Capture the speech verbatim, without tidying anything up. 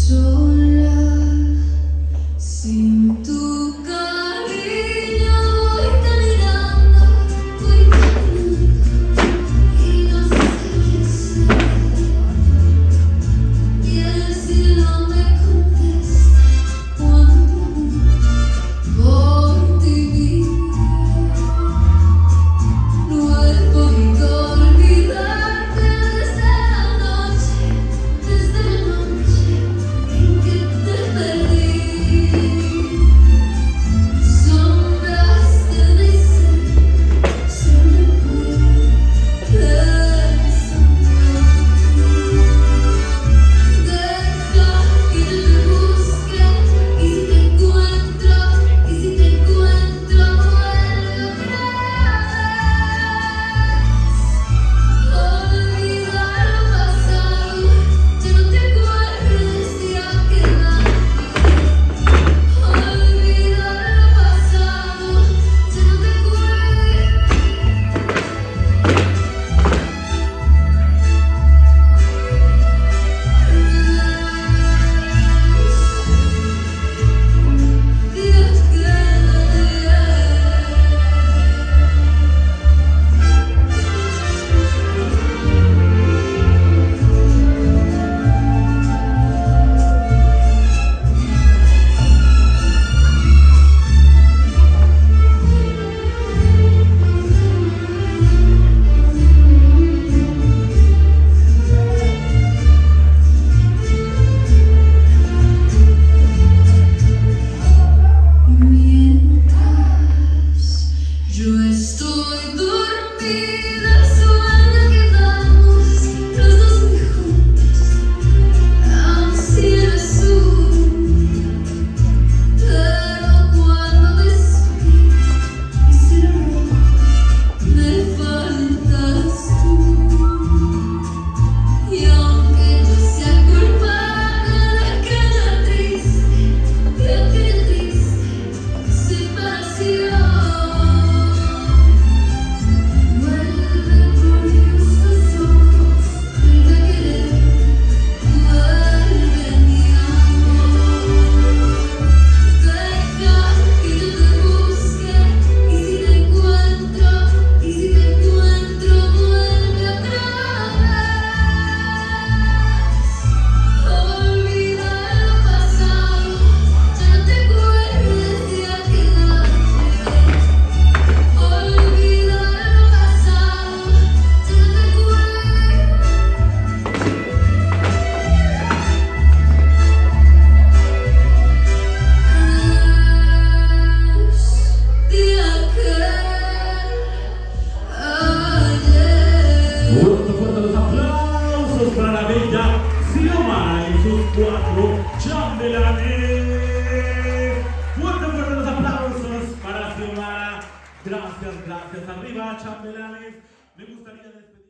sola, sin tu cariño voy caminando, voy caminando y no sé qué hacer. Y el cielo me contesta cuando por ti vida. No he podido olvidarte desde la noche, desde la noche en que te perdí. Sombras te dicen, solo puedo pensar en ti. Deja que yo te busque y si te encuentro, y si te encuentro vuelve otra vez. Olvida lo pasado, ya no te acuerdes de aquel año. Olvida lo pasado, ya no te acuerdes. Mientras yo estoy dormida, sueño que vamos los dos muy juntos a un cielo azul. Pero cuando despierto y cielo rojo, me faltas tú. Y aunque yo sea culpable de aquella triste, de aquella triste separación, vuelve por Dios tus ojos, vuelve a querer, vuelve mi amor. Deja que yo te busque y si te encuentro, y si te encuentro vuelve otra vez. Olvida lo pasado, ya no te acuerdes de aquel ayer. Olvida lo pasado, ya no te acuerdes. De aquel ayer. Fuerte, fuerte los aplausos para la bella Xiomara y sus cuatro chambelanes. Fuerte, fuerte los aplausos para Xiomara. Gracias, gracias. Arriba, chambelanes. Me gustaría despedir.